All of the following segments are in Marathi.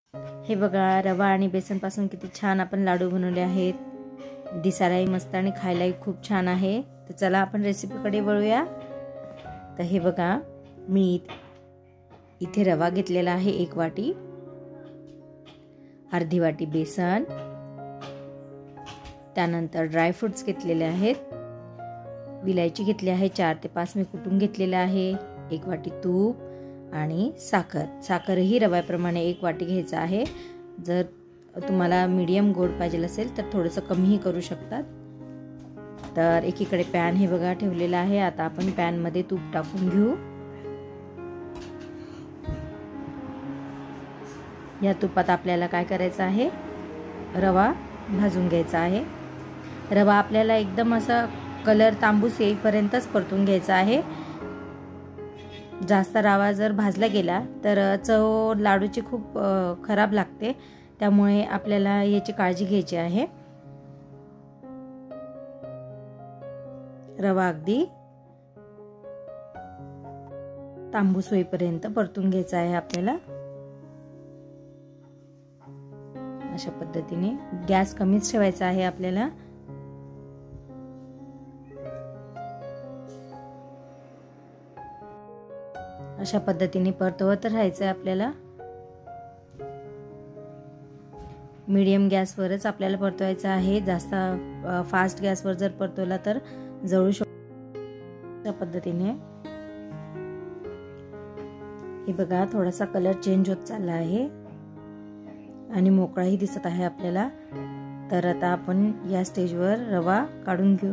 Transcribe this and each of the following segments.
हे बघा, रवा आणि बेसन पासून किती छान आपण लाडू बनवले आहेत. दिसायलाही मस्त आणि खायलाही खूप छान आहे. तर चला आपण रेसिपीकडे वळूया. तर हे बघा, मी इथे रवा घेतलेला आहे 1 वाटी, अर्धी वाटी बेसन, त्यानंतर ड्रायफ्रुट्स घेतलेले आहेत, विलायची घेतली आहे 4 ते 5 मी कुटून घेतलेला आहे, 1 वाटी तूप आणि साखरही रव्याप्रमाणे 1 वाटी घ्यायचं आहे. जर तुम्हाला मीडियम गोड पाहिजे असेल तर थोडंसं कमीही करू शकतात. तर एकीकडे पॅन हे बघा ठेवलेला आहे. आता आपण पॅन मध्ये तूप टाकून घेऊ. या तुपात आपल्याला काय करायचं आहे, रवा भाजून घ्यायचा आहे. रवा आपल्याला एकदम असा कलर तांबूस येईपर्यंतच परतून घ्यायचा आहे. जास्त रवा जर भाजला गेला तर चव लाडूची खूप खराब लागते. त्यामुळे आपल्याला याची काळजी घ्यायची आहे. रवा अगदी तांबूस होईपर्यंत परतून घ्यायचा आहे आपल्याला. अशा पद्धतीने गॅस कमीच ठेवायचा आहे आपल्याला. अशा पद्धतीने परतवत राहायचं आहे आपल्याला. मीडियम गॅसवरच आपल्याला परतवायचं आहे. जास्त फास्ट गॅसवर जर परतवला तर जळू शकतो. अशा पद्धतीने हे बघा, थोडासा कलर चेंज होत चालला आहे आणि मोकळाही दिसत आहे आपल्याला. तर आता आपण या स्टेजवर रवा काढून घेऊ.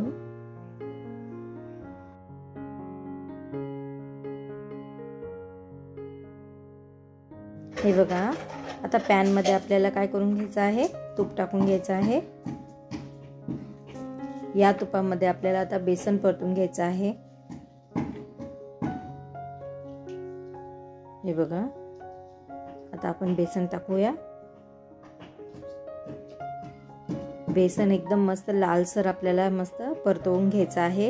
हे बघा, आता पॅन मध्ये आपल्याला काय करून घ्यायचं आहे, तूप टाकून घ्यायचं आहे. या तुपामध्ये आपल्याला आता बेसन परतून घ्यायचं आहे. हे बघा, आता आपण बेसन टाकूया. बेसन एकदम मस्त लालसर आपल्याला मस्त परतवून घ्यायचा आहे.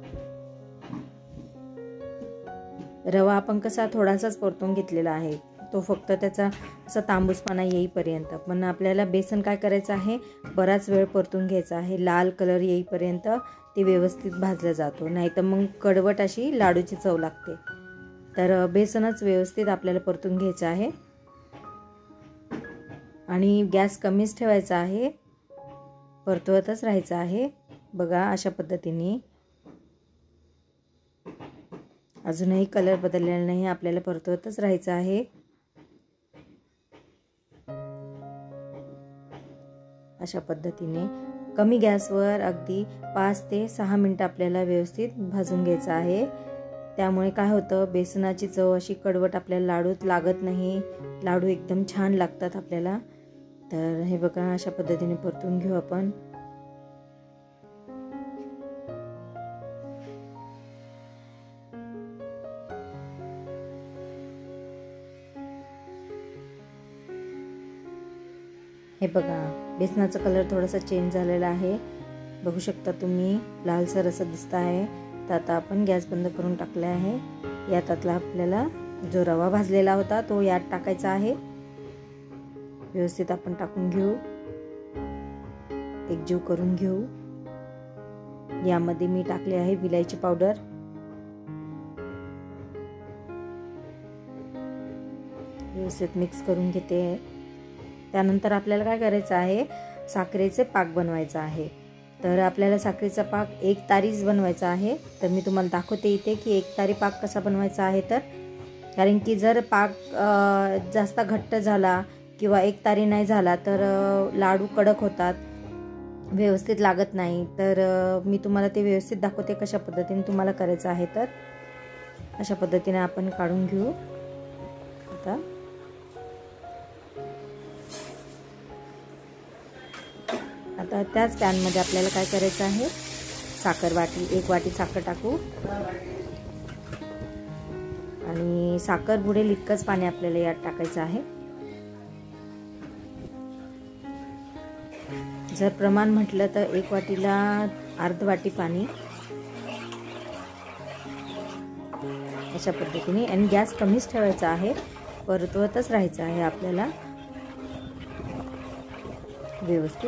रवा आपण कसा थोडासाच परतवून घेतलेला आहे, तो फक्त त्याचा असा तांबूसपणा येईपर्यंत. पण आपल्याला बेसन काय करायचं आहे, बराच वेळ परतून घ्यायचा आहे. लाल कलर येईपर्यंत ते व्यवस्थित भाजलं जातो, नाहीतर मग कडवट अशी लाडूची चव लागते. तर बेसनच व्यवस्थित आपल्याला परतून घ्यायचं आहे आणि गॅस कमीच ठेवायचा आहे. परतवतच राहायचं आहे. बघा, अशा पद्धतीने अजूनही कलर बदललेला नाही, आपल्याला परतवतच राहायचं आहे. अशा पद्धतीने कमी गॅसवर अगदी 5 ते 6 मिनिटं आपल्याला व्यवस्थित भाजून घ्यायचं आहे. त्यामुळे काय होतं, बेसनाची चव अशी कडवट आपल्याला लाडूत लागत नाही. लाडू एकदम छान लागतात आपल्याला. तर हे बघा, अशा पद्धतीने परतून घेऊ आपण. हे बघा, बेसनाचा कलर थोडासा चेंज झालेला आहे. बघू शकता तुम्ही, लालसर असं दिसत आहे. तर आता आपण गॅस बंद करून टाकला आहे. यात आपल्याला जो रवा भाजलेला होता तो यात टाकायचा आहे. व्यवस्थित आपण टाकून घेऊ, एकजीव करून घेऊ. यामध्ये मी टाकले आहे विलायची पावडर. व्यवस्थित मिक्स करून घेते. त्यानंतर आपल्याला काय करायचं आहे, साखरेचे पाक बनवायचा आहे. तर आपल्याला साखरेचा पाक 1 तारीच बनवायचा आहे. तर मी तुम्हाला दाखवते इथे की 1 तारी पाक कसा बनवायचा आहे. तर कारण की जर पाक जास्त घट्ट झाला किंवा 1 तारी नाही झाला तर लाडू कडक होतात, व्यवस्थित लागत नाही. तर मी तुम्हाला ते व्यवस्थित दाखवते कशा पद्धतीने तुम्हाला करायचं आहे. तर अशा पद्धतीने आपण काढून घेऊ. आता त्याच पॅनमध्ये आपल्याला काय करायचं आहे, साखर वाटी 1 वाटी साखर टाकू आणि साखर बुडेल इतकंच पाणी आपल्याला यात टाकायचं आहे. जर प्रमाण म्हटलं तर 1 वाटीला अर्ध वाटी पाणी. अशा पद्धतीने, आणि गॅस कमीच ठेवायचा आहे. परतवतच राहायचं आहे आपल्याला. व्यवस्थित.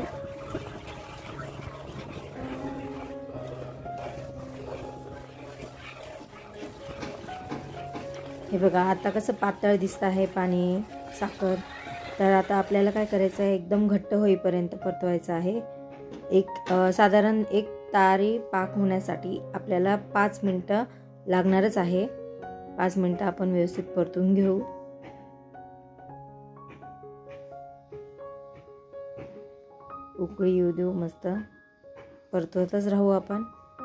हे बघा आता कसं पातळ दिसतं आहे पाणी साखर. तर आता आपल्याला काय करायचं आहे, एकदम घट्ट होईपर्यंत परतवायचं आहे. साधारण 1 तारी पाक होण्यासाठी आपल्याला 5 मिनिटं लागणारच आहे. 5 मिनिटं आपण व्यवस्थित परतून घेऊ. उकळी येऊ देऊ, मस्त परतवतच राहू आपण.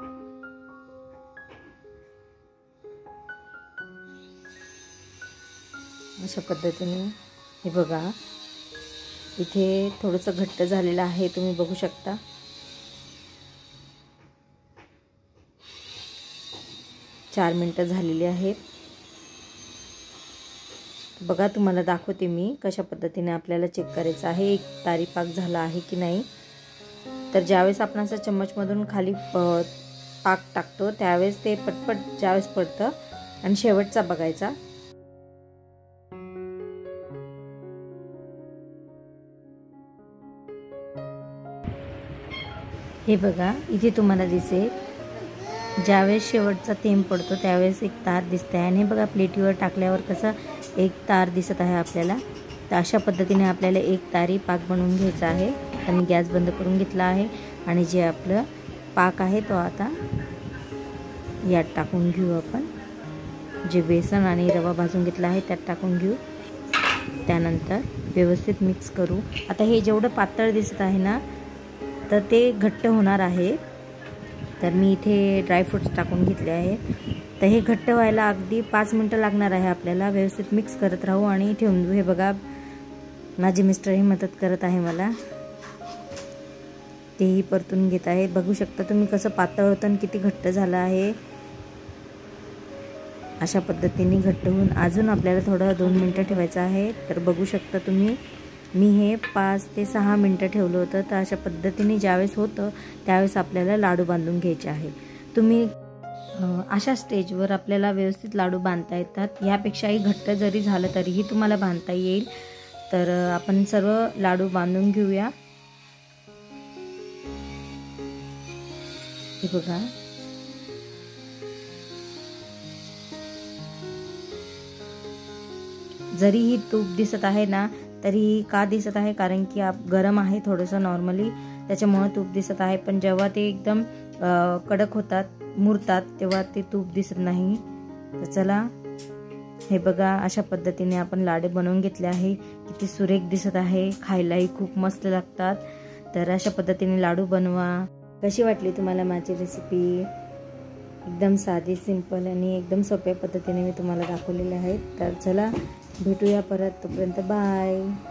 अशा पद्धतीने. हे बघा इथे थोडंसं घट्ट झालेलं आहे, तुम्ही बघू शकता. चार मिनिटं झालेली आहेत. बघा तुम्हाला दाखवते मी कशा पद्धतीने आपल्याला चेक करायचं आहे 1 तारी पाक झाला आहे की नाही. तर ज्यावेळेस आपण असं चम्मचमधून खाली पाक टाकतो त्यावेळेस ते पटपट ज्यावेळेस पडतं आणि शेवटचा बघायचा. हे बघा इथे तुम्हाला दिसेल ज्यावेळेस शेवटचा थेंब पडतो त्यावेळेस एक तार दिसते आहे. आणि बघा प्लेटीवर टाकल्यावर कसं एक तार दिसत आहे आपल्याला. तर अशा पद्धतीने आपल्याला 1 तारी पाक बनवून घ्यायचा आहे. तर मी गॅस बंद करून घेतला आहे आणि जे आपलं पाक आहे तो आता यात टाकून घेऊ आपण. जे बेसन आणि रवा भाजून घेतला आहे त्यात टाकून घेऊ. त्यानंतर व्यवस्थित मिक्स करू. आता हे जेवढं पातळ दिसत आहे ना तर ते घट्ट होणार आहे. तर मी इथे ड्रायफ्रूट्स टाकून घेतले आहे. तर हे घट्ट व्हायला अगदी 5 मिनिटं लागणार आहे आपल्याला. व्यवस्थित मिक्स करत राहू आणि ठेवून देऊ. हे बघा माझे मिस्टरही मदत करत आहे मला, तेही परतून घेत आहे. बघू शकता तुम्ही कसं पातळ होतं आणि किती घट्ट झालं आहे. अशा पद्धतीने घट्ट होऊन अजून आपल्याला थोडं 2 मिनिटं ठेवायचं आहे. तर बघू शकता तुम्ही मी हे 5 ते 6 मिनिटं ठेवलं होतं. तर अशा पद्धतीने ज्यावेळेस होतं त्यावेळेस आपल्याला लाडू बांधून घ्यायचे आहे. तुम्ही अशा स्टेजवर आपल्याला व्यवस्थित लाडू बांधता येतात. यापेक्षाही घट्ट जरी झालं तरीही तुम्हाला बांधता येईल. तर आपण सर्व लाडू बांधून घेऊया. हे बघा जरीही तूप दिसत आहे ना तरी का दिसत आहे, कारण की गरम आहे थोडंसं नॉर्मली त्याच्यामुळे तूप दिसत आहे. पण जेव्हा ते एकदम कडक होतात मुरतात तेव्हा ते तूप दिसत नाही. तर चला हे बघा अशा पद्धतीने आपण लाडू बनवून घेतले आहे. किती सुरेख दिसत आहे, खायलाही खूप मस्त लागतात. तर अशा पद्धतीने लाडू बनवा. कशी वाटली तुम्हाला माझी रेसिपी? एकदम साधी सिंपल आणि एकदम सोप्या पद्धतीने मी तुम्हाला दाखवलेले आहेत. तर चला भेटूया परत, तोपर्यंत बाय.